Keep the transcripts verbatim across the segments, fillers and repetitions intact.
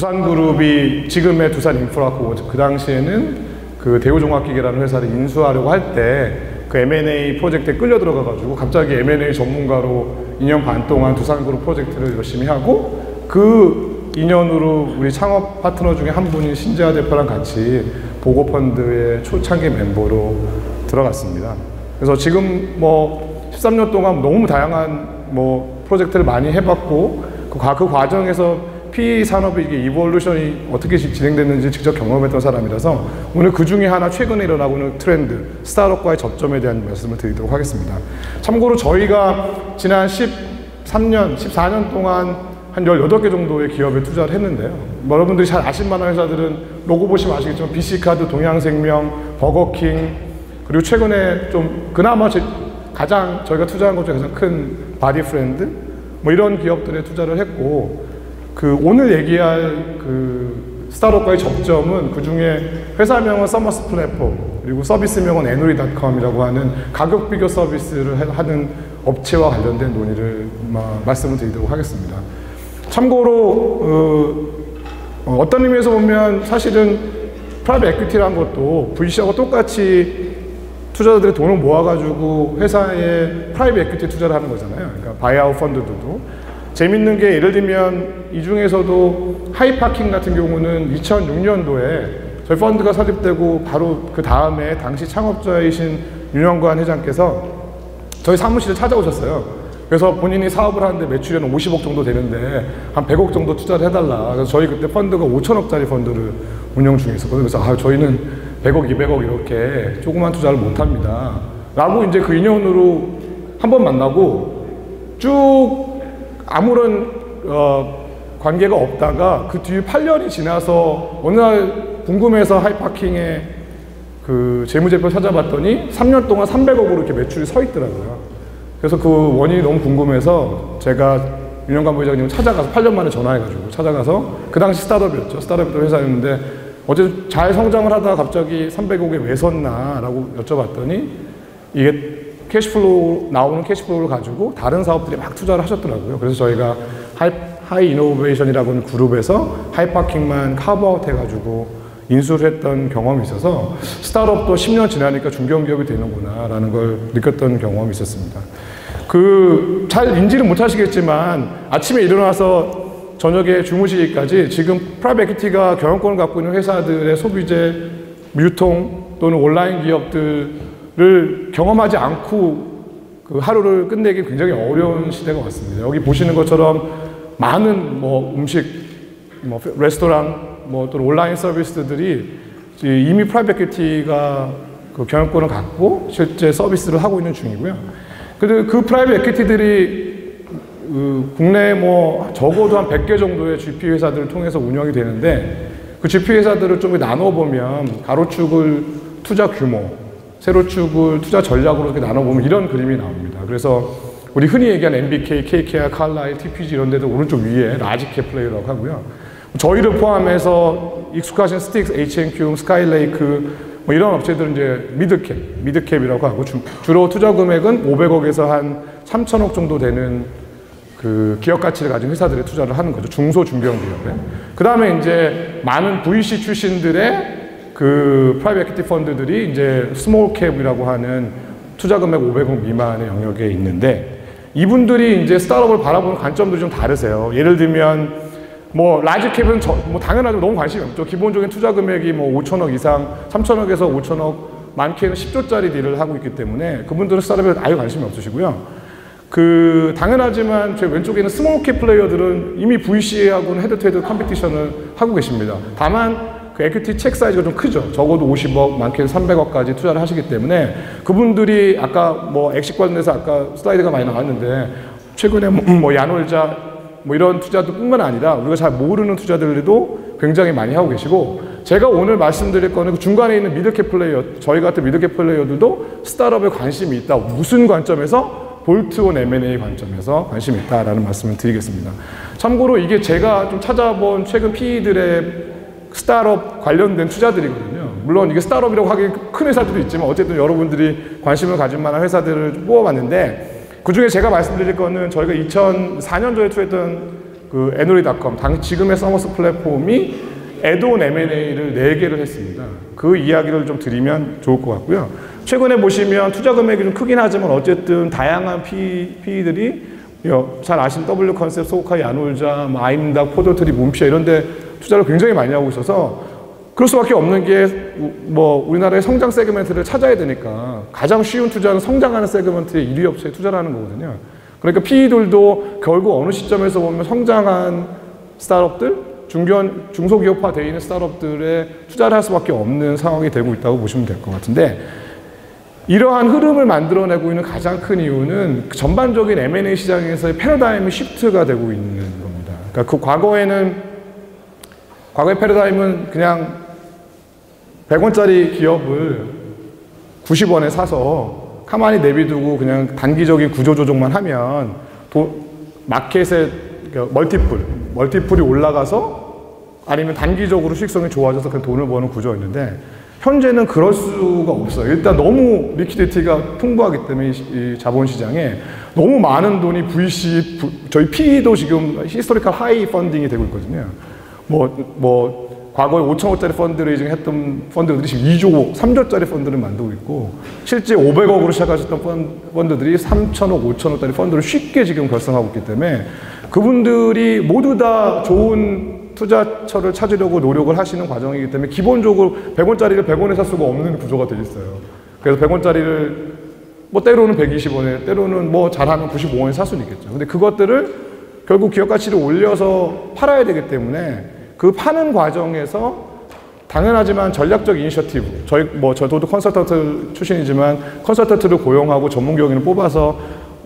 두산그룹이 지금의 두산인프라코, 그 당시에는 그 대우종합기계라는 회사를 인수하려고 할 때 그 엠 앤 에이 프로젝트에 끌려 들어가가지고 갑자기 엠 앤 에이 전문가로 이 년 반 동안 두산그룹 프로젝트를 열심히 하고, 그 인연으로 우리 창업 파트너 중에 한 분이 신재하 대표랑 같이 보고펀드의 초창기 멤버로 들어갔습니다. 그래서 지금 뭐 십삼 년 동안 너무 다양한 뭐 프로젝트를 많이 해봤고, 그, 그 과정에서 피이 산업의 이게 이볼루션이 어떻게 진행됐는지 직접 경험했던 사람이라서 오늘 그 중에 하나 최근에 일어나고 있는 트렌드, 스타트업과의 접점에 대한 말씀을 드리도록 하겠습니다. 참고로 저희가 지난 십삼 년, 십사 년 동안 한 열여덟 개 정도의 기업에 투자를 했는데요. 뭐 여러분들이 잘 아실 만한 회사들은 로고 보시면 아시겠지만 비씨카드, 동양생명, 버거킹, 그리고 최근에 좀 그나마 제, 가장 저희가 투자한 것 중에 가장 큰 바디프렌드, 뭐 이런 기업들에 투자를 했고, 그 오늘 얘기할 그 스타트업과의 접점은 그 중에 회사명은 서머스 플랫폼, 그리고 서비스명은 에누리 닷컴이라고 하는 가격 비교 서비스를 하는 업체와 관련된 논의를 말씀을 드리도록 하겠습니다. 참고로 어, 어떤 의미에서 보면 사실은 프라이빗 에퀴티라는 것도 브이씨하고 똑같이 투자자들의 돈을 모아가지고 회사에 프라이빗 에퀴티 투자를 하는 거잖아요. 그러니까 바이아웃 펀드들도. 재밌는 게 예를 들면 이 중에서도 하이파킹 같은 경우는 이천육 년도에 저희 펀드가 설립되고 바로 그 다음에 당시 창업자이신 윤영관 회장께서 저희 사무실에 찾아오셨어요. 그래서 본인이 사업을 하는데 매출이 오십억 정도 되는데 한 백억 정도 투자를 해달라. 그래서 저희 그때 펀드가 오천억짜리 펀드를 운영 중에 있었거든요. 그래서 아, 저희는 백억, 이백억 이렇게 조그만 투자를 못합니다 라고 이제 그 인연으로 한 번 만나고 쭉 아무런 어, 관계가 없다가 그 뒤에 팔 년이 지나서 어느 날 궁금해서 하이파킹에 그 재무제표 찾아봤더니 삼 년 동안 삼백억으로 이렇게 매출이 서 있더라고요. 그래서 그 원인이 너무 궁금해서 제가 윤영관 부회장님을 찾아가서 팔 년 만에 전화해가지고 찾아가서 그 당시 스타트업이었죠. 스타트업 회사였는데 어제 잘 성장을 하다가 갑자기 삼백억에 왜 섰나 라고 여쭤봤더니 이게 캐시플로우, 나오는 캐시플로우를 가지고 다른 사업들이 막 투자를 하셨더라고요. 그래서 저희가 하이, 하이 이노베이션이라고 하는 그룹에서 하이파킹만 카브아웃 해가지고 인수를 했던 경험이 있어서 스타트업도 십 년 지나니까 중견기업이 되는구나 라는 걸 느꼈던 경험이 있었습니다. 그, 잘 인지를 못 하시겠지만 아침에 일어나서 저녁에 주무시기까지 지금 프라이빗 에퀴티가 경영권을 갖고 있는 회사들의 소비재, 유통 또는 온라인 기업들을 경험하지 않고 그 하루를 끝내기 굉장히 어려운 시대가 왔습니다. 여기 보시는 것처럼 많은 뭐 음식, 뭐 레스토랑, 뭐 또는 온라인 서비스들이 이미 프라이빗 에퀴티가 그 경영권을 갖고 실제 서비스를 하고 있는 중이고요. 그리고 그 프라이빗 에퀴티들이 그 국내에 뭐 적어도 한 백 개 정도의 지피 회사들을 통해서 운영이 되는데 그 지피 회사들을 좀 나눠보면 가로축을 투자 규모, 세로축을 투자 전략으로 이렇게 나눠보면 이런 그림이 나옵니다. 그래서 우리 흔히 얘기하는 엠비케이, 케이케이알, 칼라일, 티피지 이런 데도 오른쪽 위에 라지캡 플레이라고 하고요. 저희를 포함해서 익숙하신 스틱스, 에이치앤큐, 스카이레이크 뭐 이런 업체들은 이제 미드캡, 미드캡이라고 하고 주, 주로 투자 금액은 오백억에서 한 삼천억 정도 되는 그 기업 가치를 가진 회사들에 투자를 하는 거죠. 중소 중견 기업에. 그 다음에 이제 많은 브이씨 출신들의 그 프라이빗 에퀴티 펀드들이 이제 스몰 캡이라고 하는 투자 금액 오백억 미만의 영역에 있는데 이분들이 이제 스타트업을 바라보는 관점도 좀 다르세요. 예를 들면 뭐 라지 캡은 저, 뭐 당연하죠. 너무 관심이 없죠. 기본적인 투자 금액이 뭐 오천억 이상, 삼천억에서 오천억, 많게는 십조짜리 딜을 하고 있기 때문에 그분들은 스타트업에 아예 관심이 없으시고요. 그 당연하지만 제 왼쪽에 있는 스몰캡 플레이어들은 이미 브이씨하고는 헤드투헤드 컴피티션을 하고 계십니다. 다만 그 에퀴티 책 사이즈가 좀 크죠. 적어도 오십억, 많게는 삼백억까지 투자를 하시기 때문에 그분들이 아까 뭐 액식 관련해서 아까 슬라이드가 많이 나왔는데 최근에 뭐 야놀자 뭐 이런 투자들 뿐만 아니라 우리가 잘 모르는 투자들도 굉장히 많이 하고 계시고 제가 오늘 말씀드릴 거는 그 중간에 있는 미드캡 플레이어, 저희 같은 미드캡 플레이어들도 스타트업에 관심이 있다. 무슨 관점에서? 볼트온 엠 앤 에이 관점에서 관심이 있다라는 말씀을 드리겠습니다. 참고로 이게 제가 좀 찾아본 최근 피이들의 스타트업 관련된 투자들이거든요. 물론 이게 스타트업이라고 하기 큰 회사들도 있지만 어쨌든 여러분들이 관심을 가질 만한 회사들을 뽑아봤는데 그 중에 제가 말씀드릴 거는 저희가 이천사 년 전에 투자했던 그 그 에누리닷컴, 당 지금의 서머스 플랫폼이 애드온 엠 앤 에이를 네 개를 했습니다. 그 이야기를 좀 드리면 좋을 것 같고요. 최근에 보시면 투자 금액이 좀 크긴 하지만 어쨌든 다양한 피, 피이들이 잘 아시는 더블유 컨셉, 소카, 야놀자, 뭐 아임닭, 포도트리, 문피아 이런 데 투자를 굉장히 많이 하고 있어서 그럴 수밖에 없는 게 뭐 우리나라의 성장 세그멘트를 찾아야 되니까 가장 쉬운 투자는 성장하는 세그멘트의 일 위 업체에 투자를 하는 거거든요. 그러니까 피이들도 결국 어느 시점에서 보면 성장한 스타트업들, 중견, 중소기업화 되어 있는 스타트업들에 투자를 할 수밖에 없는 상황이 되고 있다고 보시면 될 것 같은데 이러한 흐름을 만들어내고 있는 가장 큰 이유는 전반적인 엠 앤 에이 시장에서의 패러다임이 시프트가 되고 있는 겁니다. 그러니까 그 과거에는 과거의 패러다임은 그냥 백 원짜리 기업을 구십 원에 사서 가만히 내비두고 그냥 단기적인 구조조정만 하면 도, 마켓의 멀티플, 멀티플이 올라가서 아니면 단기적으로 수익성이 좋아져서 그 돈을 버는 구조였는데 현재는 그럴 수가 없어요. 일단 너무 리퀴디티가 풍부하기 때문에 이 자본시장에 너무 많은 돈이 브이씨, 저희 피이도 지금 히스토리컬 하이 펀딩이 되고 있거든요. 뭐, 뭐, 과거에 오천억짜리 펀드 레이징 했던 펀드들이 지금 이조, 삼조짜리 펀드를 만들고 있고, 실제 오백억으로 시작하셨던 펀드들이 삼천억, 오천억짜리 펀드를 쉽게 지금 결성하고 있기 때문에 그분들이 모두 다 좋은 투자처를 찾으려고 노력을 하시는 과정이기 때문에 기본적으로 백 원짜리를 백 원에 살 수가 없는 구조가 되어 있어요. 그래서 백 원짜리를 뭐 때로는 백이십 원에, 때로는 뭐 잘하면 구십오 원에 살 수는 있겠죠. 근데 그것들을 결국 기업 가치를 올려서 팔아야 되기 때문에 그 파는 과정에서 당연하지만 전략적 이니셔티브, 저희 뭐 저도 컨설턴트 출신이지만 컨설턴트를 고용하고 전문 경영인을 뽑아서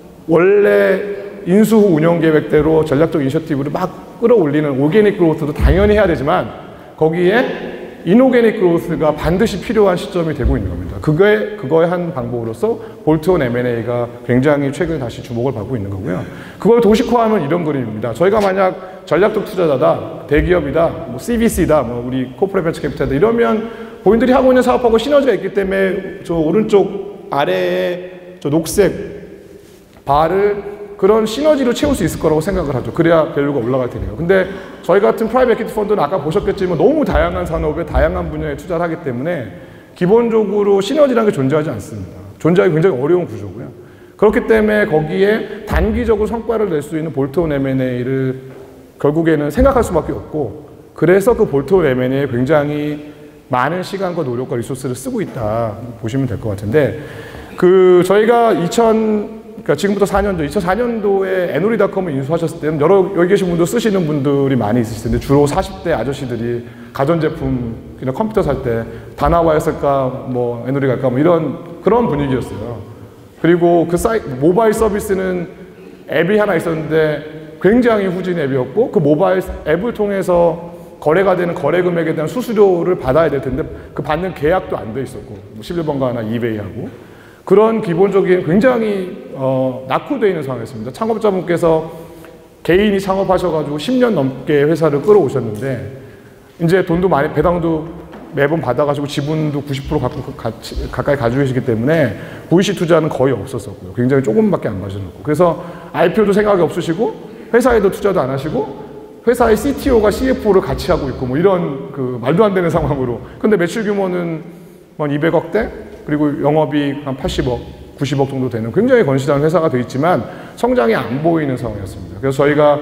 원래 인수 후 운영 계획대로 전략적 이니셔티브를 막 끌어올리는 오게닉 그로스도 당연히 해야 되지만 거기에 이노게닉 그로스가 반드시 필요한 시점이 되고 있는 겁니다. 그거의, 그거의 한 방법으로서 볼트온 엠 앤 에이가 굉장히 최근에 다시 주목을 받고 있는 거고요. 그걸 도식화하면 이런 그림입니다. 저희가 만약 전략적 투자자다, 대기업이다, 뭐 씨비씨다, 뭐 우리 코퍼레이트 벤처 캐피탈이다 이러면 본인들이 하고 있는 사업하고 시너지가 있기 때문에 저 오른쪽 아래에 저 녹색 바를 그런 시너지로 채울 수 있을 거라고 생각을 하죠. 그래야 밸류가 올라갈 테니까. 근데 저희 같은 프라이빗 에퀴티 펀드는 아까 보셨겠지만 너무 다양한 산업에 다양한 분야에 투자를 하기 때문에 기본적으로 시너지라는 게 존재하지 않습니다. 존재하기 굉장히 어려운 구조고요. 그렇기 때문에 거기에 단기적으로 성과를 낼 수 있는 볼트온 엠 앤 에이를 결국에는 생각할 수밖에 없고 그래서 그 볼트온 엠 앤 에이에 굉장히 많은 시간과 노력과 리소스를 쓰고 있다 보시면 될 것 같은데 그 저희가 이천 그러니까 지금부터 사 년도, 이천사 년도에 에누리닷컴을 인수하셨을 때는 여러 여기 계신 분들 쓰시는 분들이 많이 있으실 텐데 주로 사십 대 아저씨들이 가전제품, 그냥 컴퓨터 살 때 다나와야 쓸까, 뭐 에누리 갈까, 뭐 이런 그런 분위기였어요. 그리고 그 사이 모바일 서비스는 앱이 하나 있었는데 굉장히 후진 앱이었고 그 모바일 앱을 통해서 거래가 되는 거래 금액에 대한 수수료를 받아야 될 텐데 그 받는 계약도 안 돼 있었고 뭐 십일 번가 하나 이베이하고 그런 기본적인 굉장히 어, 낙후되어 있는 상황이었습니다. 창업자분께서 개인이 창업하셔가지고 십 년 넘게 회사를 끌어오셨는데 이제 돈도 많이 배당도 매번 받아가지고 지분도 구십 퍼센트 갖고 같이, 가까이 가지고 계시기 때문에 브이씨 투자는 거의 없었었고요. 굉장히 조금밖에 안 가져놓고 그래서 아이피오도 생각이 없으시고 회사에도 투자도 안 하시고 회사의 씨티오가 씨에프오를 같이 하고 있고 뭐 이런 그 말도 안 되는 상황으로 근데 매출 규모는 한 이백억대 그리고 영업이익 한 팔십억, 구십억 정도 되는 굉장히 건실한 회사가 되어 있지만 성장이 안 보이는 상황이었습니다. 그래서 저희가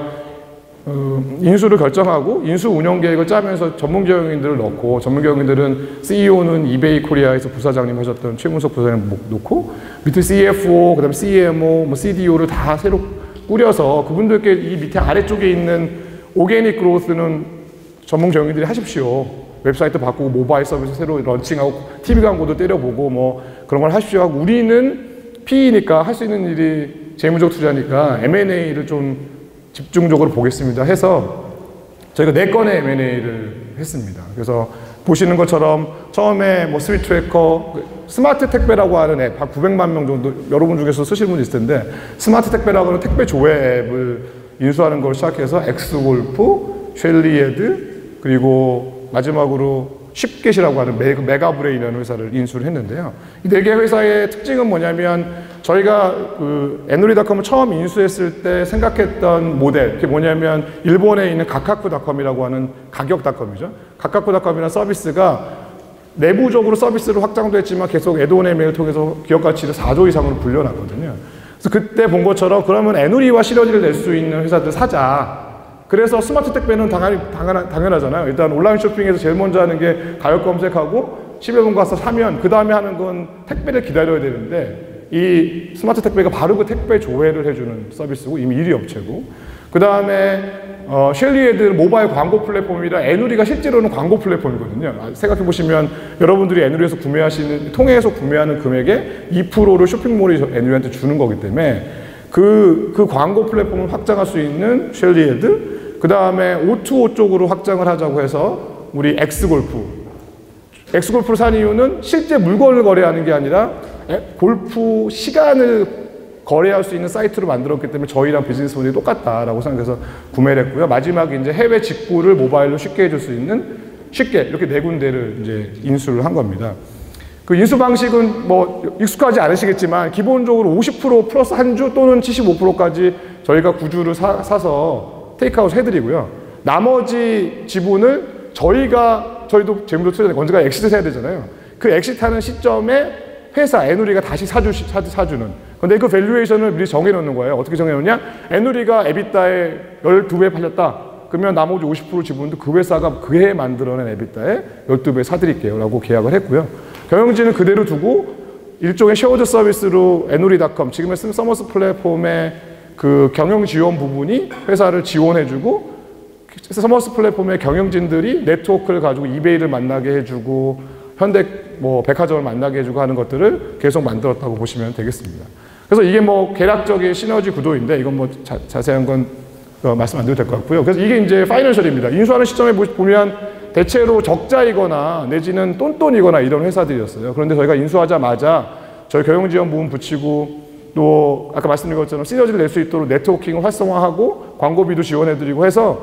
어, 인수를 결정하고 인수 운영 계획을 짜면서 전문 경영인들을 넣고 전문 경영인들은 씨이오는 이베이 코리아에서 부사장님 하셨던 최문석 부사장님 놓고 밑에 씨에프오, 그다음에 씨엠오, 뭐 씨디오를 다 새로 꾸려서 그분들께 이 밑에 아래쪽에 있는 오게닉 그로스는 전문 경영인들이 하십시오. 웹사이트 바꾸고 모바일 서비스 새로 런칭하고 티비 광고도 때려보고 뭐 그런 걸 하십시오 하고 우리는 피이니까 할 수 있는 일이 재무적 투자니까 엠 앤 에이를 좀 집중적으로 보겠습니다 해서 저희가 네 건의 엠 앤 에이를 했습니다. 그래서 보시는 것처럼 처음에 뭐 스윗 트래커, 스마트 택배라고 하는 앱, 한 구백만 명 정도 여러분 중에서 쓰시는 분이 있을 텐데 스마트 택배라고 하는 택배 조회 앱을 인수하는 걸 시작해서 엑스골프, 쉘리에드 그리고 마지막으로 쉽겟이라고 하는 메, 메가브레인이라는 회사를 인수를 했는데요. 이 네 개 회사의 특징은 뭐냐면 저희가 그 에누리닷컴을 처음 인수했을 때 생각했던 모델, 그게 뭐냐면 일본에 있는 가카쿠닷컴이라고 하는 가격닷컴이죠. 가카쿠닷컴이라는 서비스가 내부적으로 서비스로 확장도 했지만 계속 애드온 엠에이를 통해서 기업 가치를 사조 이상으로 불려놨거든요. 그래서 그때 본 것처럼 그러면 에누리와 시너지를 낼 수 있는 회사들 사자. 그래서 스마트 택배는 당연히, 당연하, 당연하잖아요. 일단 온라인 쇼핑에서 제일 먼저 하는 게 가격 검색하고 십여 분 가서 사면 그 다음에 하는 건 택배를 기다려야 되는데 이 스마트 택배가 바로 그 택배 조회를 해주는 서비스고 이미 일 위 업체고 그 다음에 어, 셸리헤드 모바일 광고 플랫폼이라 에누리가 실제로는 광고 플랫폼이거든요. 생각해보시면 여러분들이 에누리에서 구매하시는 통해서 구매하는 금액의 이 퍼센트를 쇼핑몰이 에누리한테 주는 거기 때문에 그, 그 광고 플랫폼을 확장할 수 있는 셸리헤드 그 다음에 오투오 쪽으로 확장을 하자고 해서 우리 엑스골프 엑스골프를 산 이유는 실제 물건을 거래하는 게 아니라 골프 시간을 거래할 수 있는 사이트로 만들었기 때문에 저희랑 비즈니스 모델이 똑같다라고 생각해서 구매를 했고요. 마지막에 이제 해외 직구를 모바일로 쉽게 해줄 수 있는 쉽게 이렇게 네 군데를 이제 인수를 한 겁니다. 그 인수 방식은 뭐 익숙하지 않으시겠지만 기본적으로 오십 퍼센트 플러스 한 주 또는 칠십오 퍼센트까지 저희가 구주를 사, 사서 테이크아웃 해드리고요. 나머지 지분을 저희가 저희도 재무도 투자자니까 언제가 엑시트 해야 되잖아요. 그 엑시트하는 시점에 회사 에누리가 다시 사주, 사, 사주는. 근데 그 밸류에이션을 미리 정해놓는 거예요. 어떻게 정해놓냐? 에누리가 에비타에 십이 배 팔렸다. 그러면 나머지 오십 퍼센트 지분도 그 회사가 그 해에 만들어낸 에비타에 십이 배 사드릴게요 라고 계약을 했고요. 경영진은 그대로 두고 일종의 쉐어드 서비스로 에누리닷컴 지금의 서머스 플랫폼의 그 경영 지원 부분이 회사를 지원해주고 서머스 플랫폼의 경영진들이 네트워크를 가지고 이베이를 만나게 해주고 현대 뭐 백화점을 만나게 해주고 하는 것들을 계속 만들었다고 보시면 되겠습니다. 그래서 이게 뭐 계략적인 시너지 구도인데 이건 뭐 자, 자세한 건 어, 말씀 안 드려도 될 것 같고요. 그래서 이게 이제 파이낸셜입니다. 인수하는 시점에 보면 대체로 적자이거나 내지는 똔똔이거나 이런 회사들이었어요. 그런데 저희가 인수하자마자 저희 경영지원 부분 붙이고 또 아까 말씀드린 것처럼 시너지를 낼 수 있도록 네트워킹을 활성화하고 광고비도 지원해드리고 해서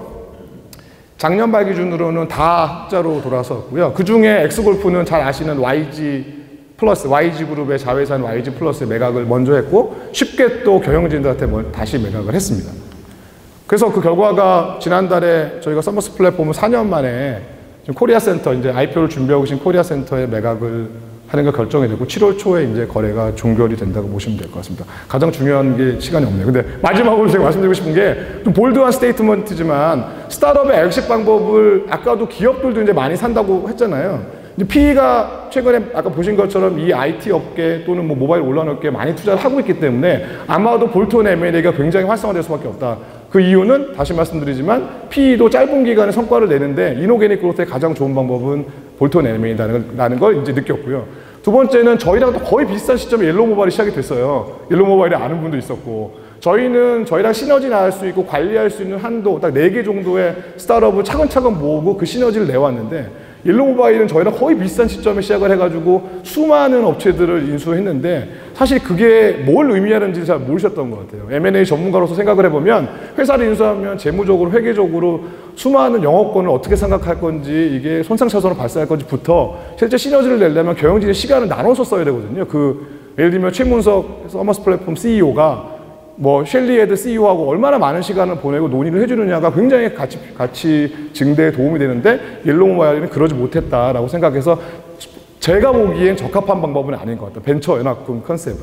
작년 말 기준으로는 다 흑자로 돌아섰고요. 그 중에 엑스골프는 잘 아시는 와이지 플러스, 와이지 그룹의 자회사인 와이지 플러스의 매각을 먼저 했고 쉽게 또 경영진들한테 다시 매각을 했습니다. 그래서 그 결과가 지난달에 저희가 서머스 플랫폼을 사 년 만에 지금 코리아 센터, 이제 아이피오를 준비하고 계신 코리아 센터에 매각을 하는 걸 결정이 되고 칠월 초에 이제 거래가 종결이 된다고 보시면 될 것 같습니다. 가장 중요한 게 시간이 없네요. 근데 마지막으로 제가 말씀드리고 싶은 게 좀 볼드한 스테이트먼트지만 스타트업의 엑식 방법을 아까도 기업들도 이제 많이 산다고 했잖아요. 피이가 최근에 아까 보신 것처럼 이 아이티 업계 또는 뭐 모바일 온라인 업계에 많이 투자를 하고 있기 때문에 아마도 볼트온 엠 앤 에이가 굉장히 활성화될 수밖에 없다. 그 이유는 다시 말씀드리지만 피이도 짧은 기간에 성과를 내는데 이노게닉 그로스의 가장 좋은 방법은 볼트온 엠 앤 에이라는 걸 이제 느꼈고요. 두 번째는 저희랑 또 거의 비슷한 시점에 옐로우 모바일이 시작이 됐어요. 옐로우 모바일에 아는 분도 있었고 저희는 저희랑 시너지 나갈 수 있고 관리할 수 있는 한도 딱 네 개 정도의 스타트업을 차근차근 모으고 그 시너지를 내왔는데 옐로우 모바일은 저희랑 거의 비슷한 시점에 시작을 해가지고 수많은 업체들을 인수했는데 사실 그게 뭘 의미하는지 잘 모르셨던 것 같아요. 엠 앤 에이 전문가로서 생각을 해보면 회사를 인수하면 재무적으로 회계적으로 수많은 영업권을 어떻게 생각할 건지 이게 손상차손을 발생할 건지부터 실제 시너지를 내려면 경영진의 시간을 나눠서 써야 되거든요. 그 예를 들면 최문석 서머스 플랫폼 씨이오가 뭐 셸리헤드 씨이오하고 얼마나 많은 시간을 보내고 논의를 해주느냐가 굉장히 가치, 가치 증대에 도움이 되는데 옐로우 모바일은 그러지 못했다라고 생각해서 제가 보기엔 적합한 방법은 아닌 것 같아요. 벤처 연합금 컨셉은.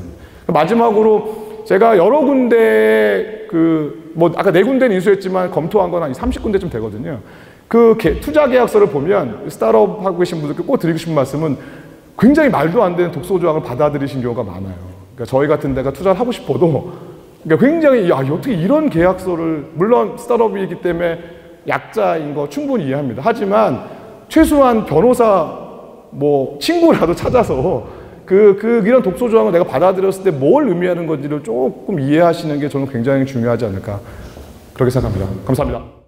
마지막으로 제가 여러 군데 그 뭐 아까 네 군데는 인수했지만 검토한 건 한 삼십 군데쯤 되거든요. 그 투자 계약서를 보면 스타트업 하고 계신 분들께 꼭 드리고 싶은 말씀은 굉장히 말도 안 되는 독소 조항을 받아들이신 경우가 많아요. 그러니까 저희 같은 데가 투자를 하고 싶어도 그러니까 굉장히 야 어떻게 이런 계약서를 물론 스타트업이기 때문에 약자인 거 충분히 이해합니다. 하지만 최소한 변호사 뭐 친구라도 찾아서 그, 그 이런 독소 조항을 내가 받아들였을 때 뭘 의미하는 건지를 조금 이해하시는 게 저는 굉장히 중요하지 않을까 그렇게 생각합니다. 감사합니다.